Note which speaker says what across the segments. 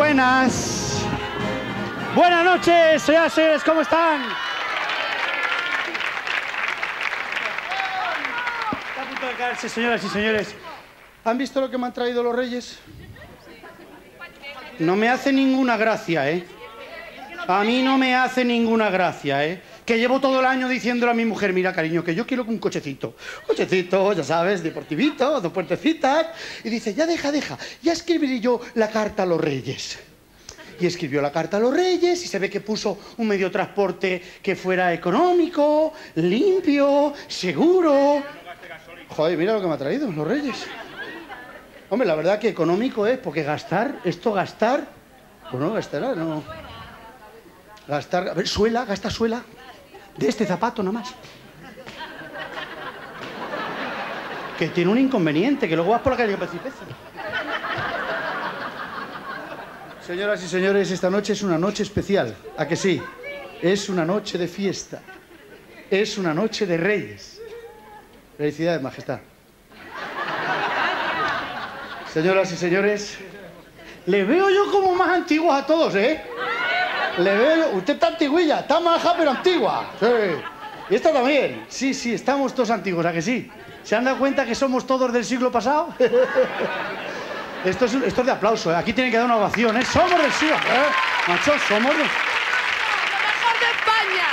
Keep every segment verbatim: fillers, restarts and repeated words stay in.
Speaker 1: Buenas. Buenas noches, señoras y señores, ¿cómo están? Está a punto de caerse, señoras y señores. ¿Han visto lo que me han traído los reyes? No me hace ninguna gracia, ¿eh? A mí no me hace ninguna gracia, ¿eh? Que llevo todo el año diciéndole a mi mujer, mira, cariño, que yo quiero un cochecito. Cochecito, ya sabes, deportivito, dos puertecitas. Y dice, ya deja, deja, ya escribiré yo la carta a los reyes. Y escribió la carta a los reyes y se ve que puso un medio de transporte que fuera económico, limpio, seguro. Joder, mira lo que me ha traído los reyes. Hombre, la verdad que económico es, porque gastar, esto gastar, pues no gastará, no. Gastar, a ver, suela, gasta suela, de este zapato nada más. Que tiene un inconveniente, que luego vas por la calle con pecipeces. Señoras y señores, esta noche es una noche especial, ¿a que sí? Es una noche de fiesta, es una noche de reyes. Felicidades, majestad. Señoras y señores, le veo yo como más antiguos a todos, ¿eh? Le veo yo... Usted está antiguilla, está maja pero antigua. Sí. Y esta también. Sí, sí, estamos todos antiguos, ¿a que sí? ¿Se han dado cuenta que somos todos del siglo pasado? Esto es, esto es de aplauso, ¿eh? Aquí tienen que dar una ovación, ¿eh? Somos del siglo, ¿eh? Macho, somos de...
Speaker 2: ¡Lo mejor de España!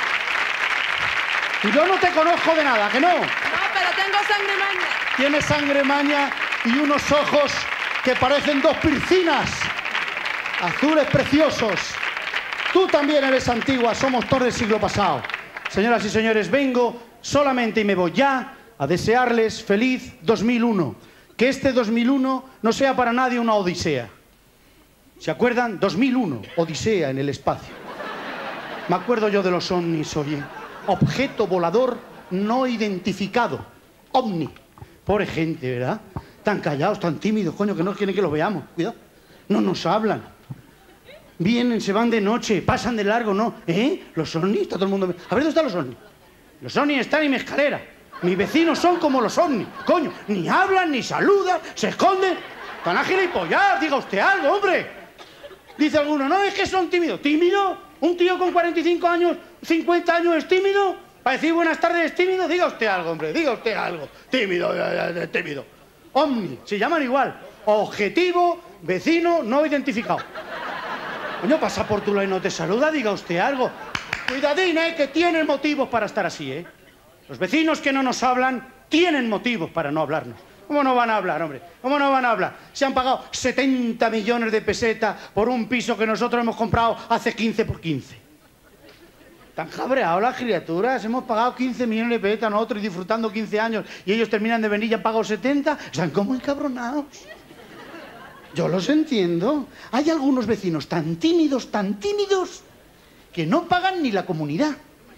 Speaker 1: Yo no te conozco de nada, ¿que no?
Speaker 2: No, pero tengo sangre maña.
Speaker 1: Tienes sangre maña y unos ojos que parecen dos piscinas. Azules preciosos. Tú también eres antigua, somos todos del siglo pasado. Señoras y señores, vengo solamente y me voy ya a desearles feliz dos mil uno. Que este dos mil uno no sea para nadie una odisea. ¿Se acuerdan? dos mil uno, odisea en el espacio. Me acuerdo yo de los ovnis, oye. Objeto volador no identificado. OVNI. Pobre gente, ¿verdad? Tan callados, tan tímidos, coño, que no quieren que los veamos. Cuidado. No nos hablan. Vienen, se van de noche, pasan de largo, ¿no? ¿Eh? Los ovnis, está todo el mundo... A ver, ¿dónde están los ovnis? Los ovnis están en mi escalera. Mis vecinos son como los ovnis. Coño, ni hablan, ni saludan, se esconden. Tan ágiles y pollar, diga usted algo, hombre. Dice alguno, no, es que son tímidos. ¿Tímido? ¿Un tío con cuarenta y cinco años, cincuenta años es tímido? ¿Para decir buenas tardes es tímido? Diga usted algo, hombre, diga usted algo. Tímido, tímido. OVNI, se llaman igual. Objetivo, vecino, no identificado. Coño, pasa por tu lado y no te saluda, diga usted algo. Cuidadín, ¿eh? Que tienen motivos para estar así, ¿eh? Los vecinos que no nos hablan tienen motivos para no hablarnos. ¿Cómo no van a hablar, hombre? ¿Cómo no van a hablar? Se han pagado setenta millones de pesetas por un piso que nosotros hemos comprado hace quince por quince. Tan cabreados las criaturas. Hemos pagado quince millones de pesetas nosotros y disfrutando quince años y ellos terminan de venir y han pagado setenta. Están como encabronados. Yo los entiendo. Hay algunos vecinos tan tímidos, tan tímidos, que no pagan ni la comunidad.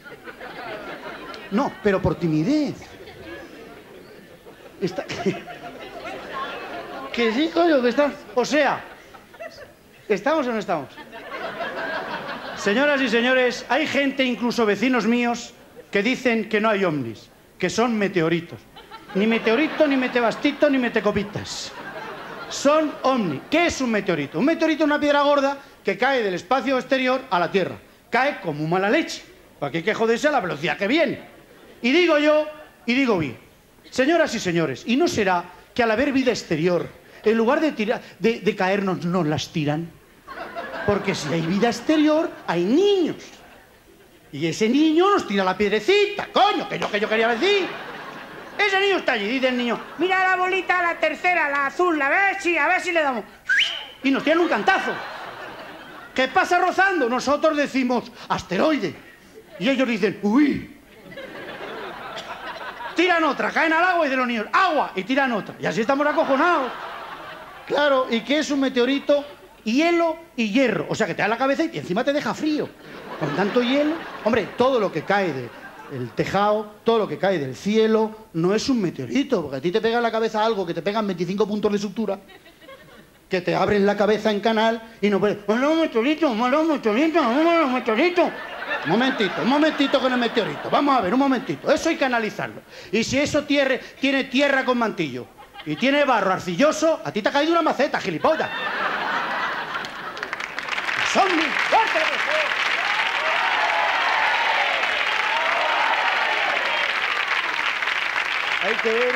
Speaker 1: No, pero por timidez. Está... Que sí, coño, que está... O sea, ¿estamos o no estamos? Señoras y señores, hay gente, incluso vecinos míos, que dicen que no hay ovnis, que son meteoritos. Ni meteorito, ni metebastito, ni metecopitas. Son ovnis. ¿Qué es un meteorito? Un meteorito es una piedra gorda que cae del espacio exterior a la Tierra. Cae como mala leche. ¿Para qué hay que joderse a la velocidad que viene? Y digo yo, y digo bien, señoras y señores, ¿y no será que al haber vida exterior, en lugar de, tirar, de, de caernos, nos las tiran? Porque si hay vida exterior, hay niños. Y ese niño nos tira la piedrecita, coño, que yo, que yo quería decir. Ese niño está allí, dice el niño, mira la bolita, la tercera, la azul, a ver si, a ver si le damos. Y nos tiran un cantazo. ¿Qué pasa rozando? Nosotros decimos, asteroide. Y ellos dicen, uy. Tiran otra, caen al agua y de los niños, agua, y tiran otra. Y así estamos acojonados. Claro, ¿y qué es un meteorito? Hielo y hierro. O sea, que te da la cabeza y encima te deja frío. Con tanto hielo. Hombre, todo lo que cae del tejado, todo lo que cae del cielo, no es un meteorito. Porque a ti te pega en la cabeza algo que te pegan veinticinco puntos de sutura, que te abren la cabeza en canal y no puedes... ¡Malo meteorito! ¡Malo meteorito! ¡Malo meteorito! Un momentito, un momentito con el meteorito. Vamos a ver, un momentito. Eso hay que analizarlo. Y si eso tiene, tiene tierra con mantillo y tiene barro arcilloso, a ti te ha caído una maceta, gilipollas. los ovnis. ¡Fuerte el aplauso! Hay que ver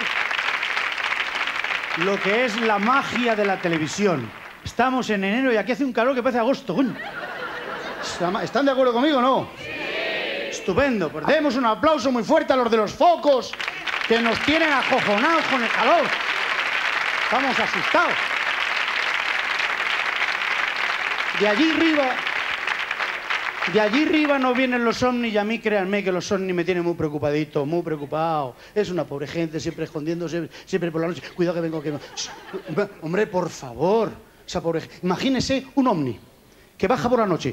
Speaker 1: lo que es la magia de la televisión. Estamos en enero y aquí hace un calor que parece agosto. ¿Están de acuerdo conmigo o no? Sí. Estupendo. Pues demos un aplauso muy fuerte a los de los focos que nos tienen acojonados con el calor. Estamos asustados. De allí arriba, de allí arriba no vienen los ovnis y a mí créanme que los ovnis me tienen muy preocupadito, muy preocupado. Es una pobre gente siempre escondiéndose, siempre por la noche. Cuidado que vengo, que... Hombre, por favor, esa pobre gente. Imagínese un ovni que baja por la noche.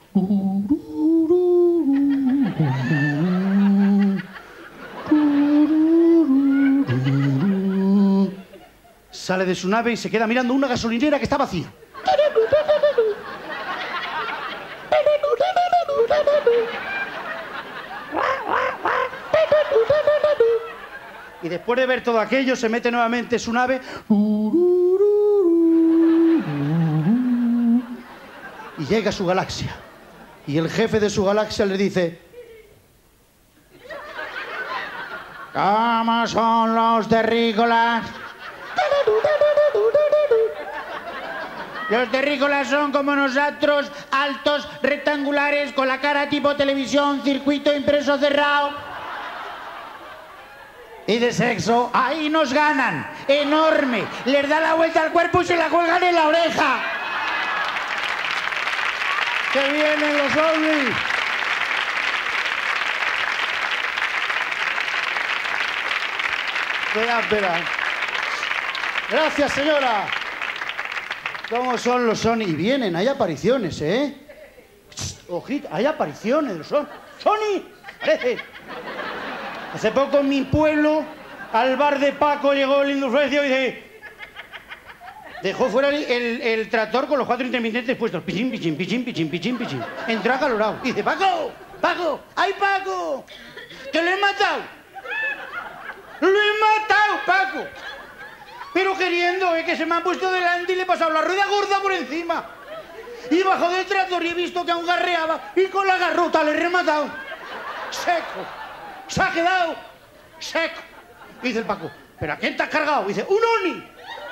Speaker 1: Sale de su nave y se queda mirando una gasolinera que está vacía. Y después de ver todo aquello, se mete nuevamente en su nave y llega a su galaxia. Y el jefe de su galaxia le dice: ¿cómo son los terrícolas? Los terrícolas son como nosotros, altos, rectangulares, con la cara tipo televisión, circuito impreso cerrado. Y de sexo, ahí nos ganan, enorme. Les da la vuelta al cuerpo y se la cuelgan en la oreja. ¡Que vienen los ovnis! Espera, espera. Gracias, señora. ¿Cómo son los Sony? Y vienen, hay apariciones, ¿eh? Ojito, hay apariciones de los Sony. ¡Sony! ¡Parece! Hace poco en mi pueblo, al bar de Paco, llegó el indufluencio y dice... Dejó fuera el, el, el tractor con los cuatro intermitentes puestos. Pichín, pichín, pichín, pichín, pichín, pichín. Entró acalorado. Y dice: ¡Paco! ¡Paco! ¡Ay, Paco! ¡Que lo he matado! ¡Lo he matado, Paco! Pero queriendo, ¿eh? Que se me ha puesto delante y le he pasado la rueda gorda por encima. Y bajo del tractor y he visto que aún garreaba y con la garrota le he rematado. Seco. Se ha quedado seco. Y dice el Paco: ¿pero a quién te has cargado? Y dice: ¡un Oni!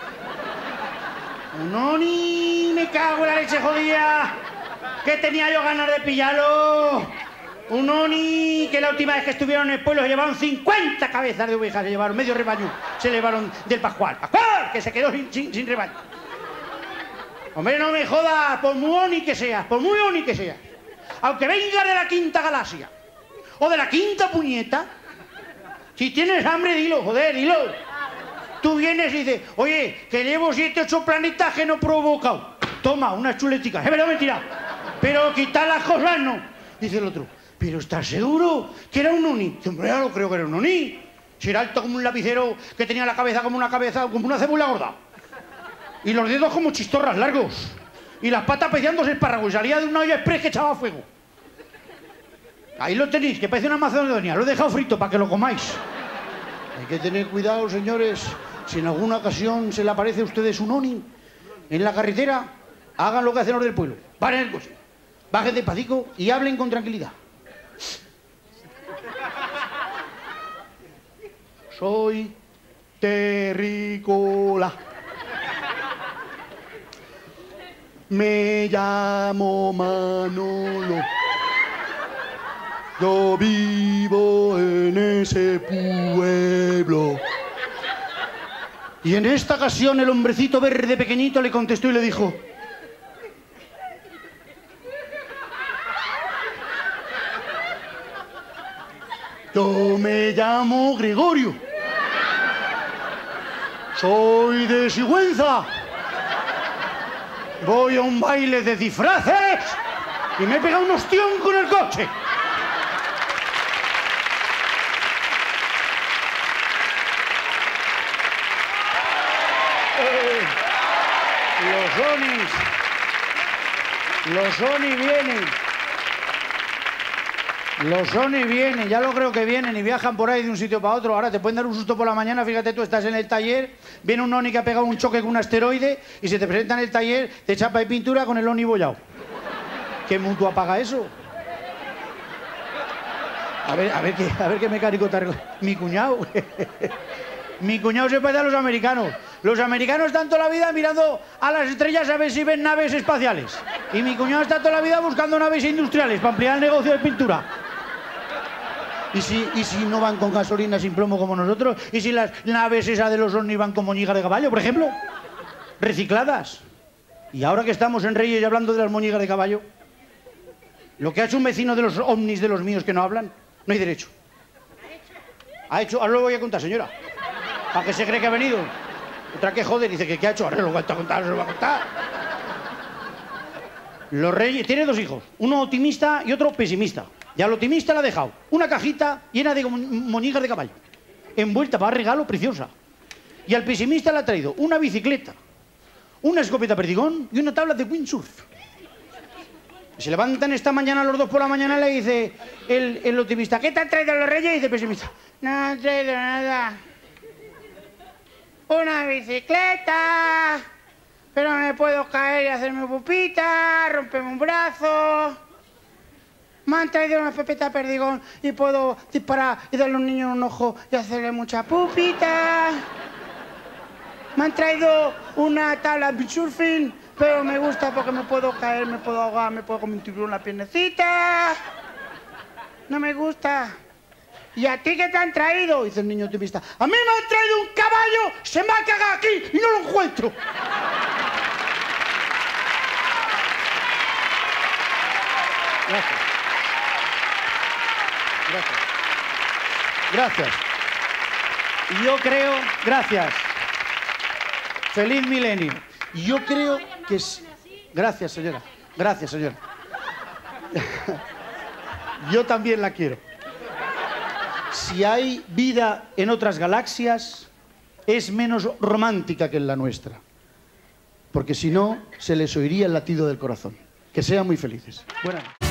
Speaker 1: ¡Un Oni! ¡Me cago en la leche jodida! Que tenía yo ganas de pillarlo. Un Oni que la última vez que estuvieron en el pueblo se llevaron cincuenta cabezas de ovejas, se llevaron medio rebaño, se llevaron del Pascual. ¡Pascual! Que se quedó sin, sin, sin rebaño. Hombre, no me jodas, por muy Oni que seas, por muy Oni que seas. Aunque venga de la quinta galaxia o de la quinta puñeta, si tienes hambre, dilo, joder, dilo. Tú vienes y dices: oye, que llevo siete, ocho planetas que no he provocado. Toma, unas chuleticas. Es verdad, mentira. Pero quitar las cosas no. Dice el otro: ¿pero estás seguro que era un Oni? Dice: hombre, ya lo creo que era un Oni. Si era alto como un lapicero, que tenía la cabeza como una cabeza, como una cebolla gorda. Y los dedos como chistorras largos. Y las patas peciándose espárragos. Y salía de una olla express que echaba fuego. Ahí lo tenéis, que parece una macedonia. Lo he dejado frito para que lo comáis. Hay que tener cuidado, señores. Si en alguna ocasión se le aparece a ustedes un Oni en la carretera, hagan lo que hacen los del pueblo. Paren el coche, bajen despacito y hablen con tranquilidad. Soy terrícola. Me llamo Manolo. Yo vivo en ese pueblo. Y en esta ocasión el hombrecito verde pequeñito le contestó y le dijo: yo me llamo Gregorio. Soy de Sigüenza. Voy a un baile de disfraces y me he pegado un ostión con el coche. Eh, los Onis, los Onis vienen. Los Onis vienen, ya lo creo que vienen y viajan por ahí de un sitio para otro. Ahora te pueden dar un susto por la mañana, fíjate tú, estás en el taller, viene un Oni que ha pegado un choque con un asteroide y se te presenta en el taller, te chapa de pintura con el Oni bollado. ¿Qué mutua paga eso? A ver, a ver, qué, a ver qué mecánico te arregla. Mi cuñado. Mi cuñado se parece a los americanos. Los americanos están toda la vida mirando a las estrellas a ver si ven naves espaciales. Y mi cuñado está toda la vida buscando naves industriales para ampliar el negocio de pintura. ¿Y si, ¿Y si no van con gasolina sin plomo como nosotros? ¿Y si las naves esas de los ovnis van con moñigas de caballo, por ejemplo? Recicladas. Y ahora que estamos en Reyes y hablando de las moñigas de caballo, lo que ha hecho un vecino de los ovnis de los míos que no hablan, no hay derecho. Ha hecho, ahora lo voy a contar, señora. ¿Para qué se cree que ha venido? Otra que joder, dice que ¿qué ha hecho? Ahora lo voy a contar, se lo voy a contar. Los Reyes, tiene dos hijos, uno optimista y otro pesimista. Y al optimista le ha dejado una cajita llena de moñigas de caballo, envuelta para regalo, preciosa. Y al pesimista le ha traído una bicicleta, una escopeta perdigón y una tabla de windsurf. Se levantan esta mañana los dos por la mañana y le dice el, el optimista, ¿qué te han traído los Reyes? Y dice el pesimista, no han traído nada. Una bicicleta, pero me puedo caer y hacerme pupita, romperme un brazo. Me han traído una escopeta perdigón y puedo disparar y darle a un niño un ojo y hacerle mucha pupita. Me han traído una tabla de surfing, pero me gusta porque me puedo caer, me puedo ahogar, me puedo comer un tiburón en la piernecita. No me gusta. ¿Y a ti qué te han traído? Dice el niño optimista. A mí me han traído un caballo, se me ha cagado aquí y no lo encuentro. Gracias. Gracias. Gracias. Y yo creo... Gracias. Feliz milenio. Yo creo que... Es... Gracias, señora. Gracias, señora. Yo también la quiero. Si hay vida en otras galaxias, es menos romántica que en la nuestra. Porque si no, se les oiría el latido del corazón. Que sean muy felices. Buenas noches.